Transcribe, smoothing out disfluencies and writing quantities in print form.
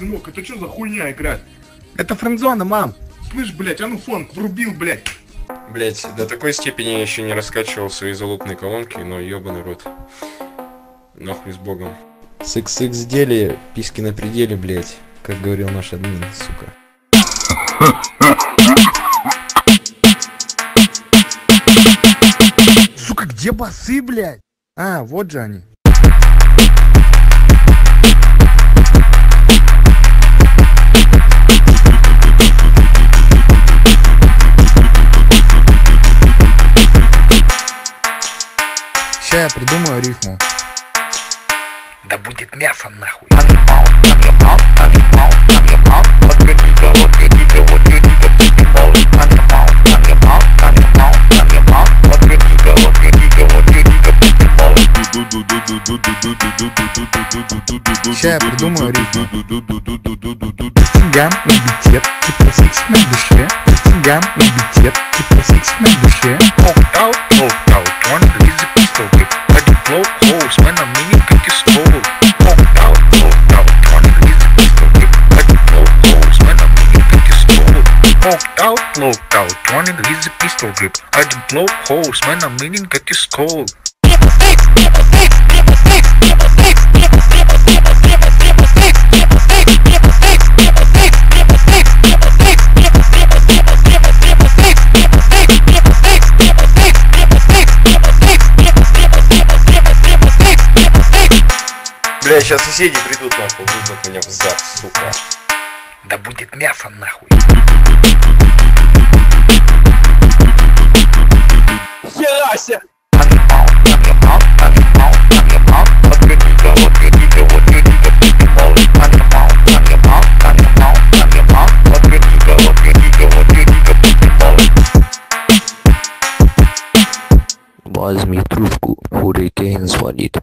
сынок, это что за хуйня играть? Это френдзона, мам. Слышь, блядь, а ну фон врубил, блядь. Блять, до такой степени я еще не раскачивал свои залупные колонки, но ебаный рот. Нахуй с богом. С XX дели, письки на пределе, блять. Как говорил наш админ, сука. Сука, где басы, блядь? А, вот же они. Сейчас я придумаю рифму. Да будет мясо нахуй. Сейчас я придумаю рифму. Цыган на бите, типа секс на душе. Цыган на бите, типа секс на душе. Poked out, one is a pistol grip. I do blow holes when I'm meaning to get stole. Poked out, one is a pistol grip. I do blow holes when I'm meaning to get stole. Poked out, one is a pistol grip. I do blow holes when I'm meaning to get stole. Бля, сейчас соседи придут нахуй, вызвать меня в зад, сука. Да будет мясо нахуй. Херася! Возьми трубку, Hurricane звонит.